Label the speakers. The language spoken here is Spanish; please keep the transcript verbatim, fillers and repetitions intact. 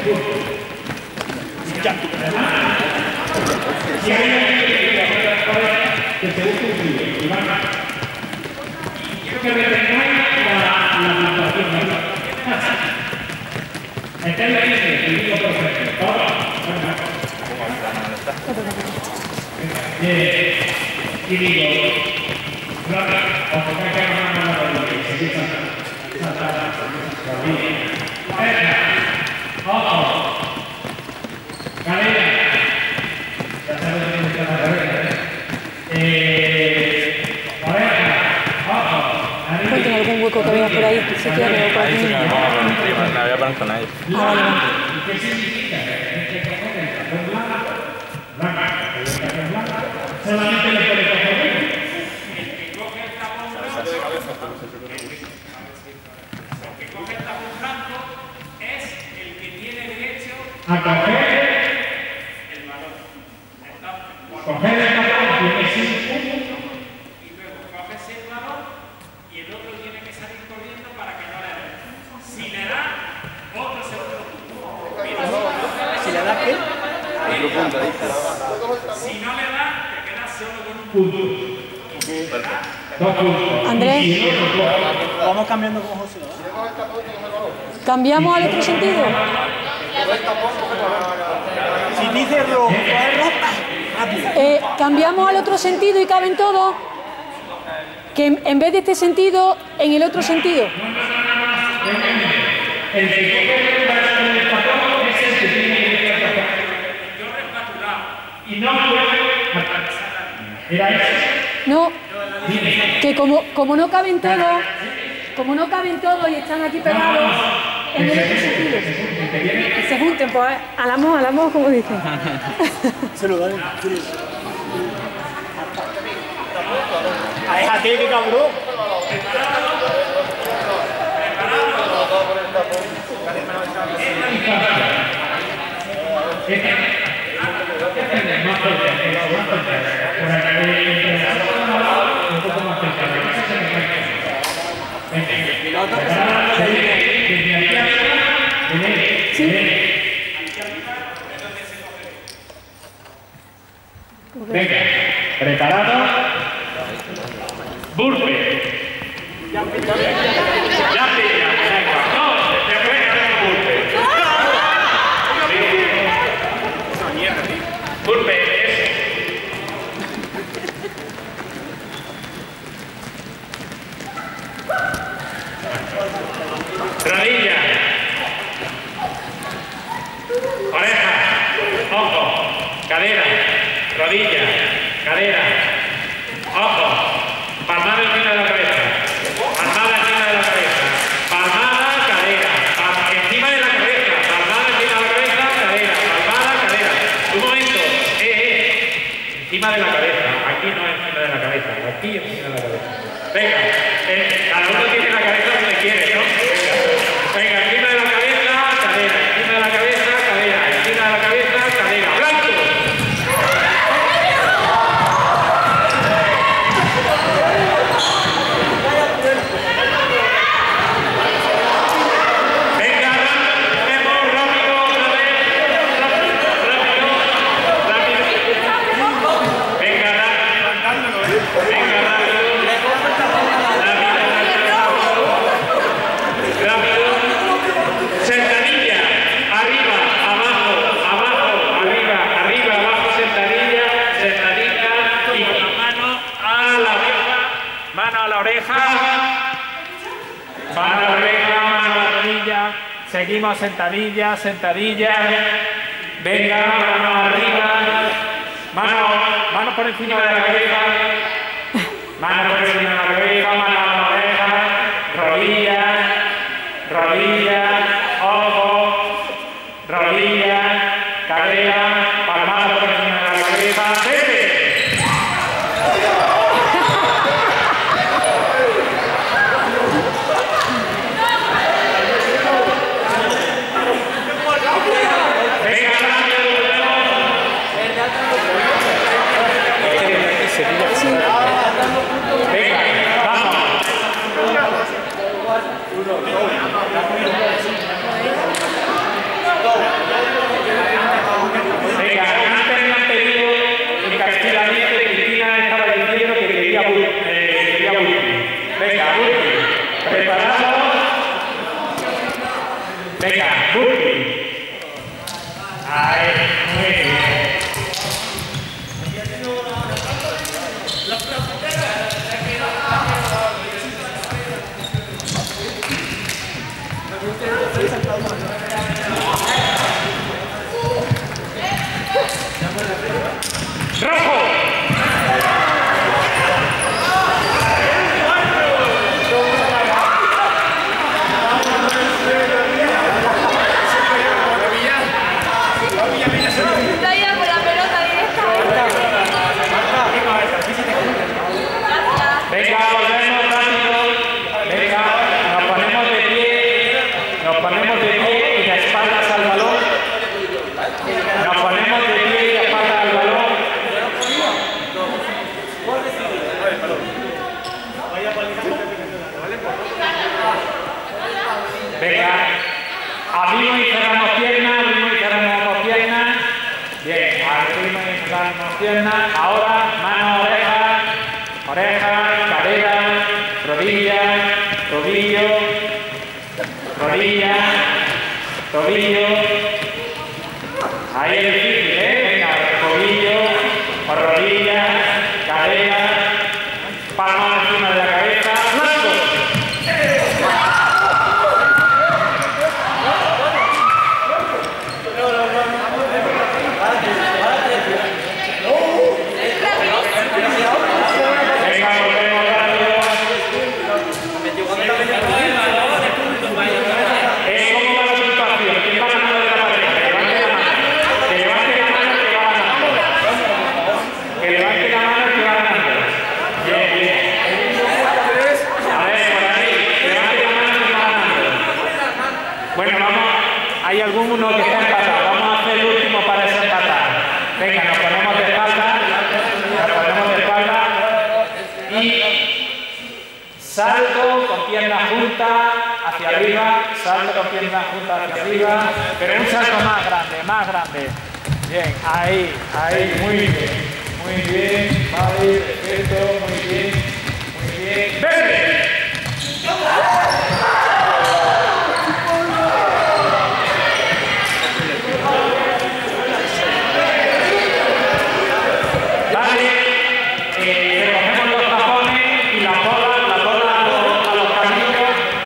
Speaker 1: Ya.
Speaker 2: Que retengáis la puntuación. Meterle ahí, te digo perfecto. Y digo, Flora, os tocáis que ganar la rodilla y seguís saltando. Venga, ojo, cadera. Ya sabes dónde está la cadera. Eh, oreja, ojo.
Speaker 3: Cuéntame algún hueco que veas por ahí, si quieres, o por aquí.
Speaker 4: Me había parado ahí.
Speaker 3: Ah, vale, vale.
Speaker 2: ¿Qué significa? Este cajón es cajón blanco, blanco, cajón blanco, solamente le puede coger uno. El que coge el tapón blanco, el que coge el tapón blanco es el que tiene derecho a coger el balón. Coger el tapón tiene seis puntos y luego coges el balón y el otro tiene que salir corriendo para que no le dé. Si le da, otro segundo punto.
Speaker 1: ¿Si le das qué?
Speaker 4: Otro punto ahí.
Speaker 2: Si no le da, te quedas solo con un punto. Dos puntos.
Speaker 3: Andrés,
Speaker 1: Vamos cambiando con José.
Speaker 3: ¿cambiamos al otro sentido?
Speaker 1: Si dice rojo, es roja. Rápido.
Speaker 3: Eh, ¿Cambiamos al otro sentido y caben todos? Que en, en vez de este sentido, en el otro sentido.
Speaker 2: El que coge el tapón es el que tiene que ir a tocar. Yo respatulado. Y no puede alcanzar la línea. ¿Era ese?
Speaker 3: No, que como, como no caben todos, como no caben todos y están aquí pegados, en el otro sentido. Que se junten, pues, alamos, alamos, como dicen.
Speaker 1: Se lo dan. Déjate, que cabrón.
Speaker 3: Sí.
Speaker 2: Venga, preparado. Burpe. Ya pilla, venga, no, te juega el burpe. Burpe es. Rodilla. Oreja. Ojo. Cadera. Rodilla. Cadera. Ojo. Palmada encima de la cabeza. Palmada encima de la cabeza. Palmada, cadera. Palmada encima de la cabeza. Palmada encima de la cabeza. Cadera. Palmada, cadera. Un momento. Eh, eh. Encima de la cabeza. Aquí no encima de la cabeza. Aquí encima de la cabeza. Venga. Eh, cada uno tiene la cabeza donde quiere, ¿no? Venga. Venga, encima de la cabeza, cadera. Encima de la cabeza, cadera. Encima de la cabeza, cadera. ¡Blanco! Seguimos sentadilla, sentadilla. Venga, mano arriba. Mano, mano por encima de la cabeza. Mano por encima de la cabeza, mano a la oreja. Rodilla, rodilla, ojo, rodilla, cadera, palmada por encima de la cabeza. ¡Vete! Uno, dos, burpee. Ahí, muy bien. ¡Rojo!
Speaker 3: Vaya con la pelota directamente.
Speaker 2: Venga, volvemos rápido. Venga, nos ponemos de pie. Nos ponemos de pie y de espaldas al balón. Nos ponemos de pie y de espaldas al balón. Venga, abrimos y cerramos piernas, abrimos y cerramos piernas. Bien, abrimos y cerramos piernas. Ahora, mano, oreja, oreja, cadera, rodilla, tobillo, rodilla, tobillo. Ahí es difícil, ¿eh? Venga, tobillo, o rodilla, cadera, palma encima de la cabeza, blanco. Venga, volvemos rápido. Eh, ¿Cómo va la puntuación? ¿Quién va ganando de la pareja? Que levante la mano. Que levante la mano el que va ganando. Que levante la mano el que va ganando. Bien, bien. A ver, por ahí. Levante la mano el que va ganando. Bueno, vamos. Hay alguno que está empatado. Vamos a hacer el último para desempatar. Venga, nos ponemos de espalda. Nos ponemos de espalda. Y salto con piernas juntas hacia arriba, salto con piernas juntas hacia arriba, pero un salto más grande, más grande. Bien, ahí, ahí, muy bien, muy bien, vale, perfecto, muy bien, muy bien. ¡Verde!